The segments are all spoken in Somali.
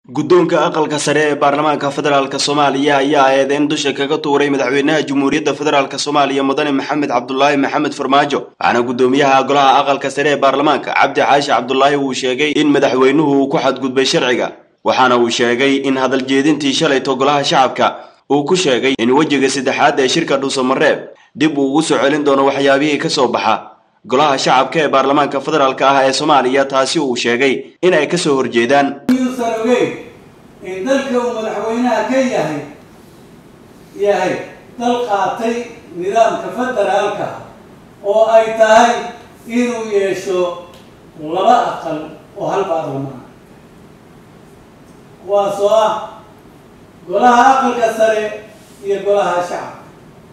guddoonka aqalka sare ee baarlamaanka federaalka Soomaaliya ayaa eedeyn dusha kaga tuuray madaxweynaha Jamhuuriyadda Federaalka Soomaaliya Mudane Maxamed Cabdullaahi Maxamed Farmaajo waxaana guddoomiyaha golaha aqalka sare ee baarlamaanka Cabdi Xaashi Cabdullaahi uu sheegay in madaxweynuhu uu ku xadgudbay sharciga waxaana uu sheegay in hadal jeedintii shalayto golaha shacabka uu ku sheegay in wajiga saddexaad ee shirka Dhuusamareeb dib uu ugu soo celin doono waxyaabihii ka soo baxa golaha shacabka ee baarlamaanka federaalka ah ee Soomaaliya taasi uu sheegay in ay ka soo horjeedaan in dalka uu madaxweynaha ka yahay dal qaatay nidaamka federaalka oo ay tahay inuu yeesho laba aqal oo hal baarlamaan kuwaasoo ah golaha aqalka sare iyo golaha shacabka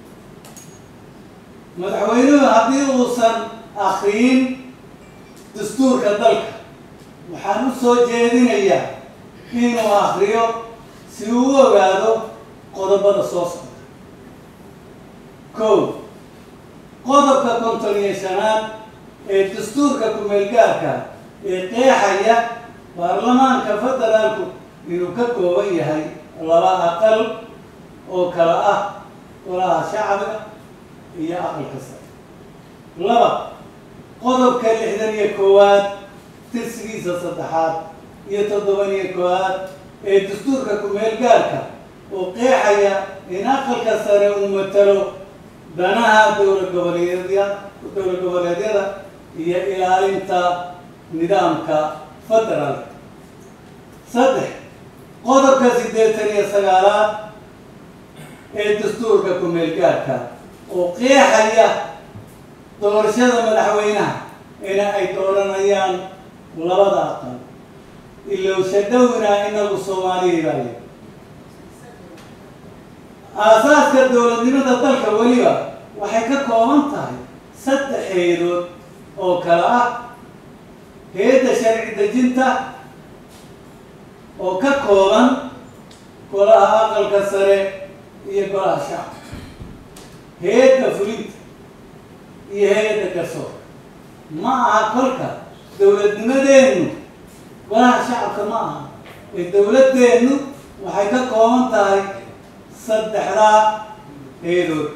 madaxweynuhu haddii uusan akhriyin dastuurka dalka waxaan u soo jeedinayaa inuu akhriyo si uu u ogaado qodobada soo socda kow qodobka 50-shanaad ee dastuurka ku-meelgaarka ee qeexaya baarlamaanka federaalku inuu ka kooban yahay laba aqal oo kala ah golaha shacbiga iyo aqalka sare laba qodobka 61aad tirsigiisa saddexaad iyo 71aad ee dastuurka ku-meelgaarka oo qeexaya in aqalka sare uu matalo danaha dowlad goboleedyada iyo ilaalinta nidaamka federaalka saddex qodobka 89aad ee dastuurka ku-meelgaarka oo qeexaya doorashada madaxweynaha in ay dooranayaan labada aqal ilowshadowna inagu Soomaaliya aasaaska dowladnimada dalka waliba waxay ka kooban tahay saddex hay'adood oo kala ah hay'adda sharci dejinta oo ka kooban golaha aqalka sare iyo golaha shacabka hay'adda fulinta iyo hay'adda garsoorka ma aha kolka dowladnimadeenu golaha shacabka ma aha ee dowladdeenu waxay ka kooban tahay saddexdaa hay'adood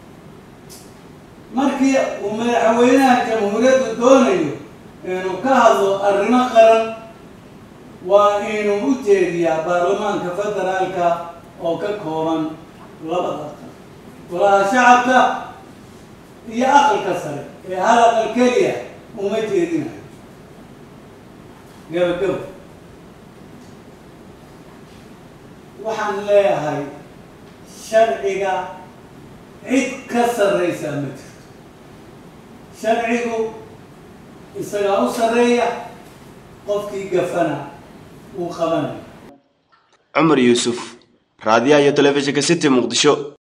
markii uu madaxweynaha jamhuuriyaddu doonayo inuu ka hadlo arrimo qaran waa inuu u jeediyaa baarlamaanka federaalka oo ka kooban labada aqal golaha shacabka iyo aqalka sare ee hal aqal keliya uma jeedinayo gabagabo waxaan leeyahay sharciga cid ka sarreysa ma jirto sharcigu isagaa u sarreeya qofkii gafana uu qabanayo Cumar Yuusuf raadiyaha iyo telefishinka City Muqdisho